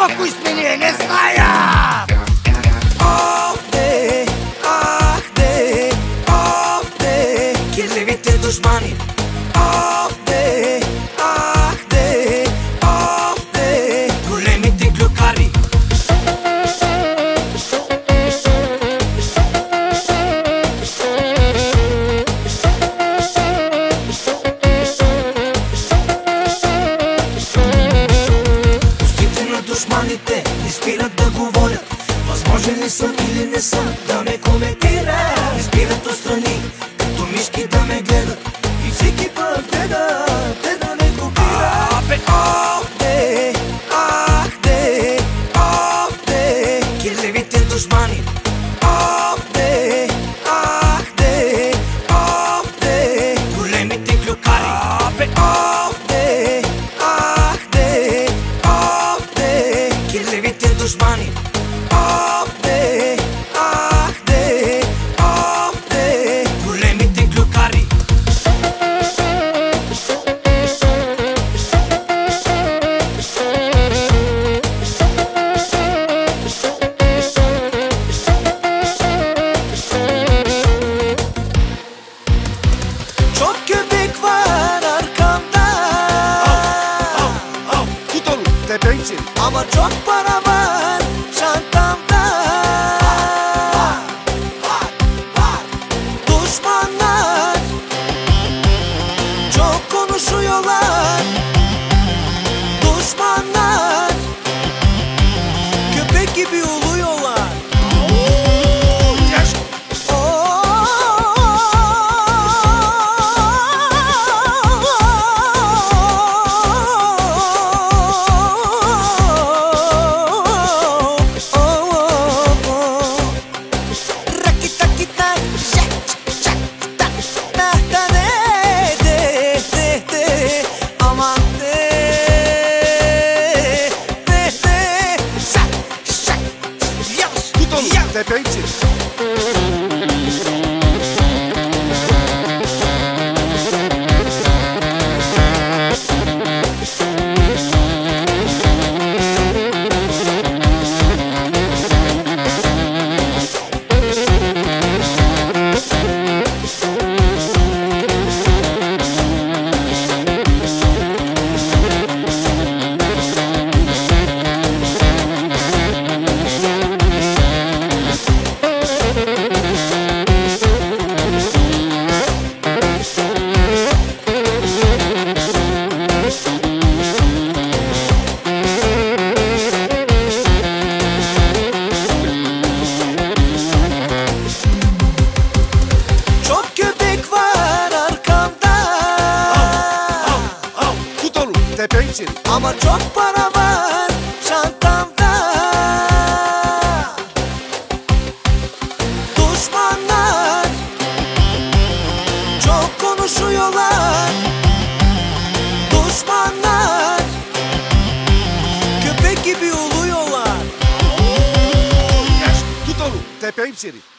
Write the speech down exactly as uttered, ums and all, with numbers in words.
Spokój zmienię, nie znaję. Oh, de, ah, de, oh, de, kirlivite dușmanii. Oh, de, ah, de, oh, de, gulemite glucarii. Душманите не спират да говорят, възможен ли съм или не съм, да ме коментират. Не спират отстрани, като мишки да ме гледат, и всеки път те да, те да ме копират. Абе, ох, де, ах, де, ох, де, кирливите душмани. Ох, де, ах, де, ох, де, големите клюкари. Абе, ох, де, ах, де, kirlivite dușmanii. Oh, de, ah, de, oh, de, gulemite glucarii. Çok köpek var arkamda. Au, au, au, tut onu, tepensin. Ama çok para var çantamda. Var, var, var. Düşmanlar çok konuşuyorlar. Düşmanlar köpek gibi uluyorlar. Yaş. Tepensin. Tepensin. Ama çok para var çantamda. Düşmanlar çok konuşuyorlar. Düşmanlar köpek gibi uluyorlar. Yaş, tut onu, tepensin.